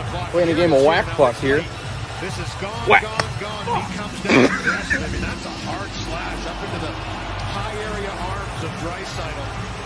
Playing a game of whack puck here. This is gone, Whack. gone. He comes down aggressive. I mean, that's a hard slash up into the high area arms of Draisaitl.